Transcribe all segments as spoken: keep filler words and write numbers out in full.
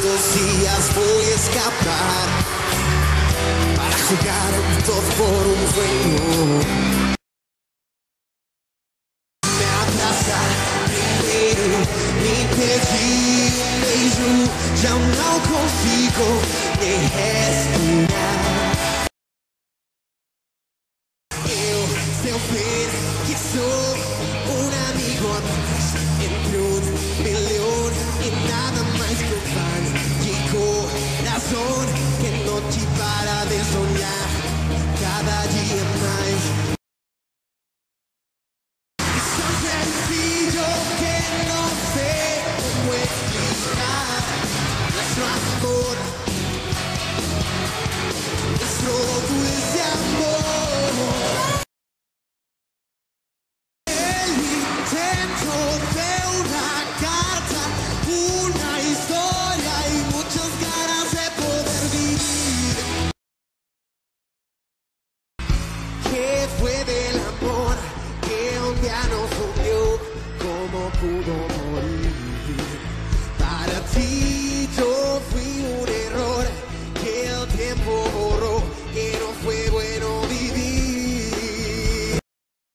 dos días voy a escapar para jugar dos por un juego. Me abraça primeiro, me pediu um beijo, já não consigo nem respirar. Eu, seu filho, que sou um amigo a mais entre um milhão e nada mais que um fan de coração que não te para de sonhar cada dia mais. Tan sencillo que no sé cómo explicar nuestro amor, nuestro dulce amor. El intento de una carta, una historia y muchas ganas de poder vivir. ¿Qué fue del amor que un día nos unió? ¿Cómo pudo morir? Para ti yo fui un error que el tiempo borró, que no fue bueno vivir.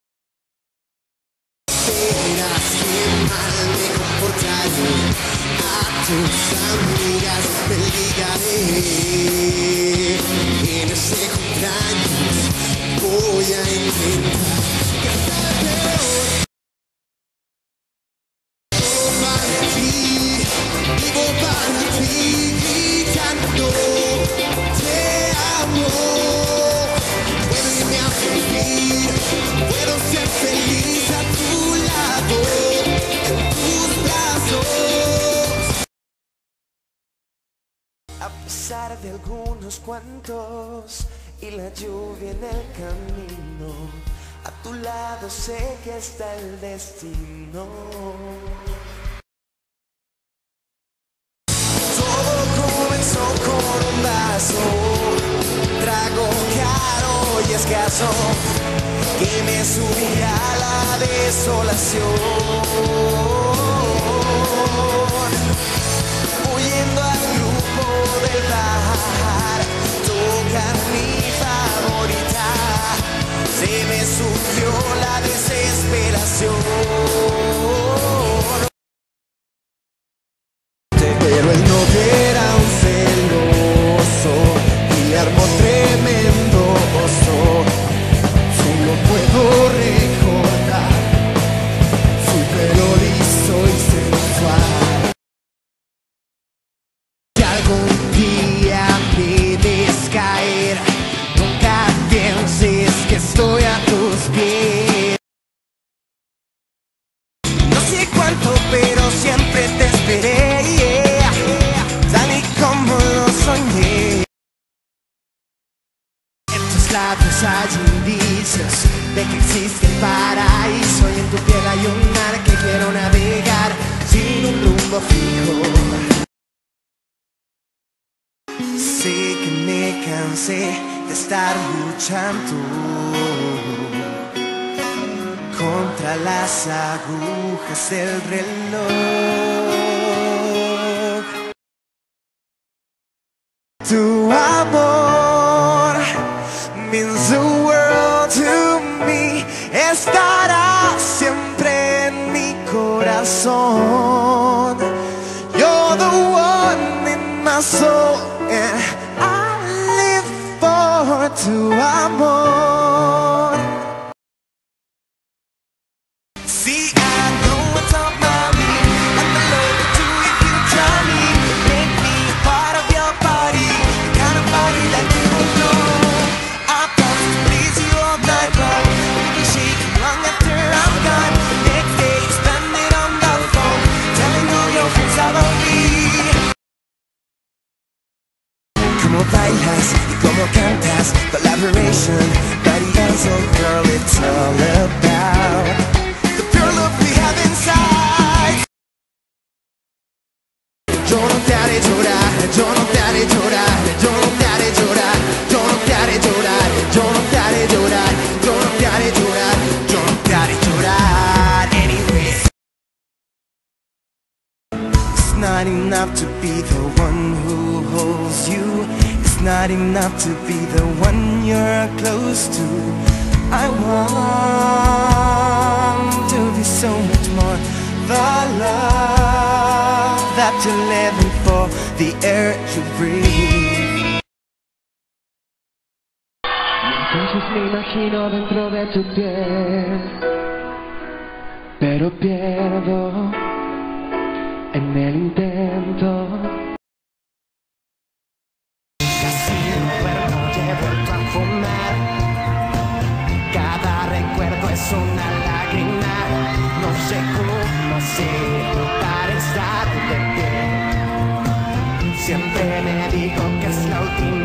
Verás que mal me comportaré, a tus amigas me ligaré. En ese cumpleaños voy a intentar que sea peor. Vivo para ti, vivo para ti, gritando te amo. Puedo irme a vivir, puedo ser feliz a tu lado, en tus brazos. A pesar de algunos cuantos y la lluvia en el camino, a tu lado sé que está el destino. Todo comenzó con un vaso, trago caro y escaso, que me subía a la desolación. Huyendo al grupo del bar, tocar mi favorita, se me surgió la desesperación. Pero el novio era un celoso y armó tremendo oso. Solo puedo recordar su pelo liso y sensual. Si algún día me ves caer, nunca pienses que estoy a tus pies. No sé cuánto, pero siempre te esperé, yeah, tal y como lo soñé. En tus labios hay indicios de que existe el paraíso, y en tu piel hay un mar que quiero navegar sin un rumbo fijo. Sé que me cansé de estar luchando contra las agujas del reloj. Tu amor means the world to me. Estará siempre en mi corazón. You're the one in my soul, and I live for tu amor. See, I know what's up, mommy, and the love you do if you try me. Make me a part of your body, the kind of body that you don't know. I promise to please you all night long. We can shake it long after I'm gone. Next day, you spend it on the phone, telling all your friends about me. Como bailas y como cantas, collaboration, body and soul, girl, it's all about the pure love we have inside. Yo no te haré llorar, yo no te haré llorar, yo no te haré llorar, yo no te haré llorar, yo no te haré llorar, yo no te haré llorar, yo no te haré llorar. Anyway, it's ninety-nine enough to be the one who holds you. It's not enough to be the one you're close to. I want to be so much more. The love that you're living for, the air you breathe. Entonces me imagino dentro de tu piel, pero pierdo en el intento. Casi no duermo, ya he vuelto a fumar. Cada recuerdo es una lágrima. No sé cómo hacer para estar de pie. Siempre me digo que es la última